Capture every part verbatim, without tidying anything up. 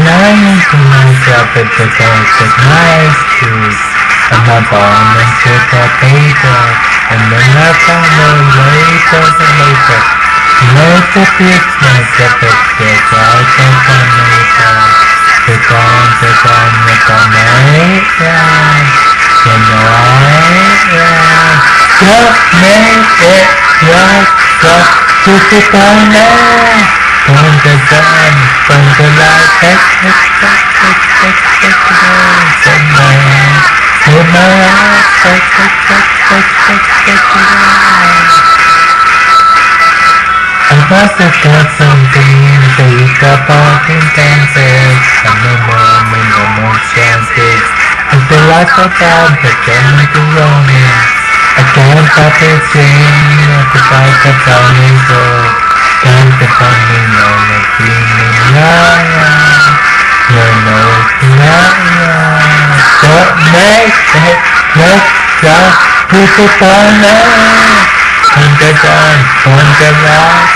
night to myself at the dark of my street. And my bond and took a paper, and then I found a later and later. Later picked myself at the dark of my neighbor. The dawn, the dawn, the dawn, the night. Just make it right, just to the dawn. From the sun, from the light, take, take, take, take, take, take, take, take my hand, take my hand, take, take, take, take, take, take, take, I must have got something to eat up all in dances, and the moment the motion sticks, and the lights are down, but then I do roaming, I can't stop it singing, at the back of the door. Can't define me, no, no, feeling liar. You're no liar. Don't make it, let's just put it on there. On the dawn, on the light,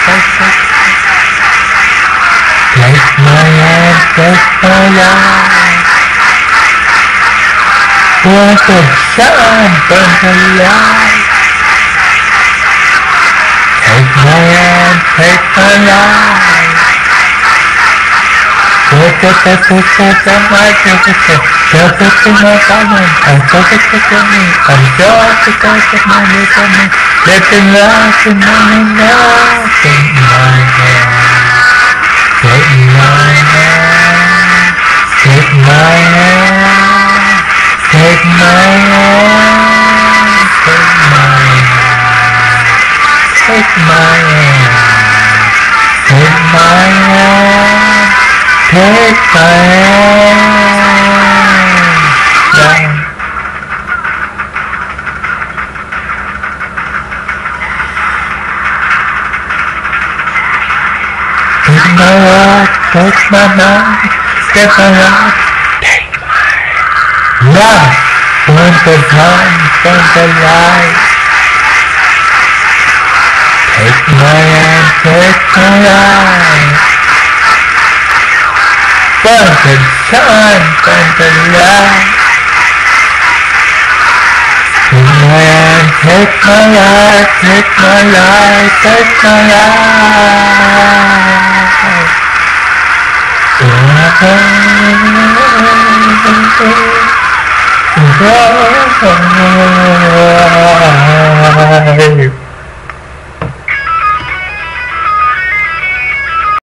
take my hand, take my life. Burn the sun, burn the light. Take my hand, take my life. Take it, take it, take it, my take it, take it to my family, and take it to me, and just take it, my little me. Let the light in my love, take my hand, take my hand, take my hand, take my hand, take my hand. Take my hand, take my hand, take my hand, down. Take my heart, take my mind, take my heart, take my love, burn the sun, burn the light. Take my hand, take my life. Burn the sun, burn the light. Take my hand, take my life, take my life, take my life.